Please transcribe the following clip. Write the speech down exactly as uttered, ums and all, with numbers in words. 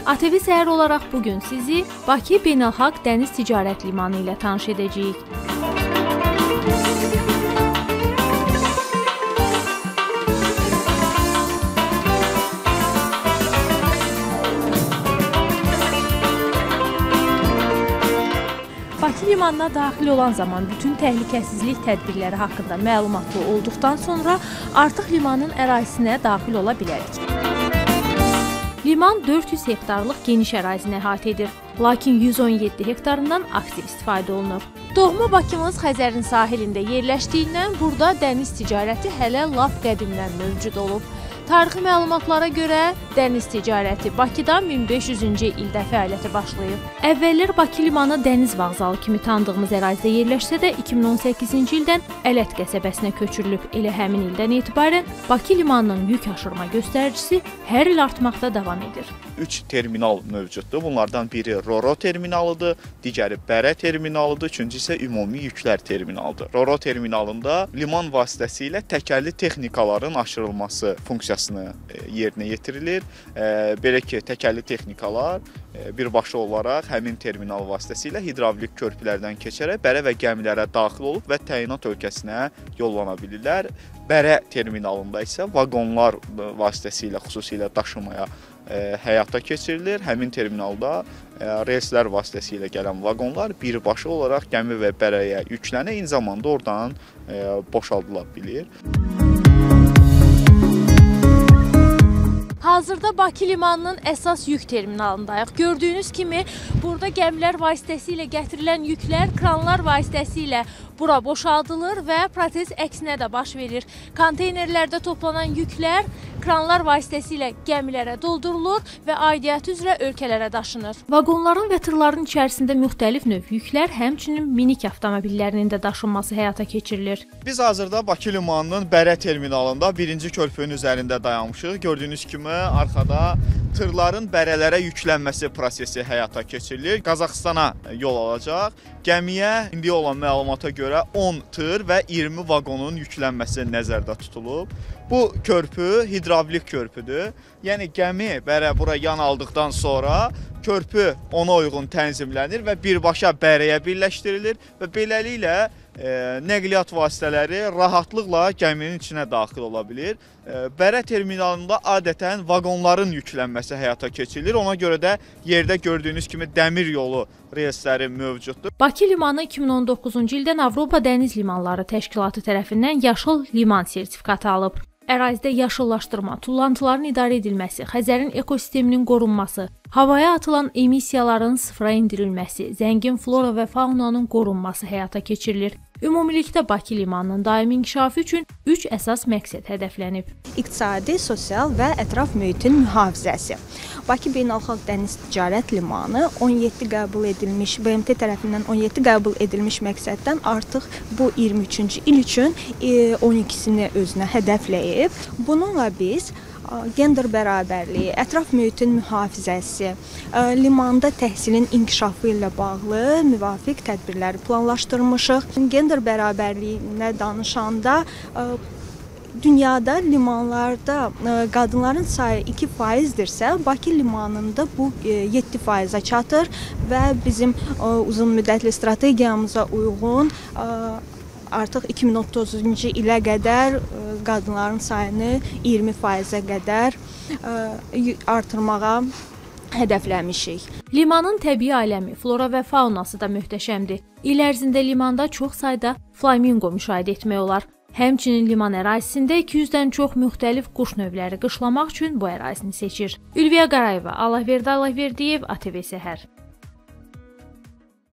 A T V Səhər olaraq bugün sizi Bakı Beynəlxalq Dəniz Ticarət Limanı ilə tanış edəcəyik. Bakı limanına daxil olan zaman bütün təhlükəsizlik tədbirləri haqqında məlumatlı olduqdan sonra artıq limanın ərazisinə daxil ola bilərik. Liman dörd yüz hektarlıq geniş ərazini əhatə edir, lakin yüz on yeddi hektarından aktiv istifadə olunur. Doğma Bakımız Xəzərin sahilində yerləşdiyindən burada dəniz ticarəti hələ lap qədimdən mövcud olub. Tarixi məlumatlara görə dəniz ticarəti Bakıda min beş yüzüncü ildə fəaliyyətə başlayıb. Əvvəllər Bakı limanı dəniz vağzalı kimi tanıdığımız ərazidə yerləşsə də iki min on səkkizinci ildən Ələt qəsəbəsinə köçürülüb. Elə həmin ildən etibarən Bakı limanının yük aşırma göstəricisi hər il artmaqda davam edir. Üç terminal mövcuddur. Bunlardan biri Roro terminalıdır, digəri Bərə terminalıdır, üçüncü isə ümumi yüklər terminalıdır. Roro terminalında liman vasitəsilə təkərli texnikaların aşırılması funksiyasını yerinə yetirilir. Belə ki, təkərli texnikalar birbaşa olaraq həmin terminal vasitəsilə hidravlik körpülərdən keçərək Bərə və gəmilərə daxil olub və təyinat ölkəsinə yollana bilirlər. Bərə terminalında isə vaqonlar vasitəsilə xüsusilə daşımaya həyata keçirilir. Həmin terminalda relslər vasitəsilə gələn vaqonlar birbaşa olaraq gəmi və bərəyə yüklənir, eyni zamanda oradan boşaldıla bilir. Hazırda Bakı limanının əsas yük terminalındayıq. Gördüyünüz kimi burada gəmilər vasitəsilə gətirilən yüklər kranlar vasitəsilə bura boşaldılır və proses əksinə də baş verir. Konteynerlərdə toplanan yüklər kranlar vasitəsilə gəmilərə doldurulur və aidiyyatı üzrə ölkələrə daşınır. Vaqonların və tırların içərisində müxtəlif növ yüklər, həmçinin minik avtomobillərinin də daşınması həyata keçirilir. Biz hazırda Bakı limanının Bərə terminalında birinci körpünün üzərində dayanmışıq. Gördüyünüz kimi arxada tırların bərələrə yüklənməsi prosesi həyata keçirilir. Qazaxıstana yol alacaq. Gəmiyə indi olan məlumata görə on tır və iyirmi vaqonun yüklənməsi nəzərdə tutulub. Bu körpü hidravlik körpüdür. Yəni gəmi bərə bura yan aldıqdan sonra körpü ona uyğun tənzimlənir və birbaşa bərəyə birləşdirilir və beləliklə e, nəqliyyat vasitələri rahatlıqla gəminin içinə daxil ola bilir. E, Bərə terminalında adətən vaqonların yüklənməsi həyata keçirilir. Ona görə də yerdə gördüyünüz kimi dəmir yolu relsləri mövcuddur. Bakı limanı iki min on doqquzuncu ildən Avropa Dəniz Limanları Təşkilatı tərəfindən yaşıl liman sertifikatı alıb. Ərazidə yaşıllaşdırma, tullantıların idarə edilməsi, Xəzərin ekosisteminin qorunması, havaya atılan emissiyaların sıfıra endirilməsi, zəngin flora və faunanın qorunması həyata keçirilir. Ümumilikdə Bakı limanının daimi inkişafı üçün üç əsas məqsəd hədəflənib. İqtisadi, sosial və ətraf mühitin mühafizəsi. Bakı Beynəlxalq Dəniz Ticarət Limanı on yeddi qəbul edilmiş, B M T tərəfindən on yeddi qəbul edilmiş məqsəddən artıq bu iyirmi üçüncü il üçün on ikisini özünə hədəfləyib. Bununla biz gender bərabərliyi, ətraf mühitin mühafizəsi, limanda təhsilin inkişafı ilə bağlı müvafiq tədbirləri planlaşdırmışıq. Gender bərabərliyinə danışanda dünyada limanlarda qadınların sayı iki faizdirsə, Bakı limanında bu yeddi faizə çatır və bizim uzun müddətli strategiyamıza uyğun artıq iki min otuzuncu ilə qədər qadınların sayını iyirmi faizə qədər artırmağa hədəfləmişik. Limanın təbii aləmi, flora və faunası da möhtəşəmdir. İl ərzində limanda çox sayda flamingo müşahidə etmək olar. Həmçinin liman ərazisində iki yüzdən çox müxtəlif quş növləri qışlamaq üçün bu ərazini seçir. Ülviyə Qarayeva, Allahverdi Allahverdiyev, A T V Səhər.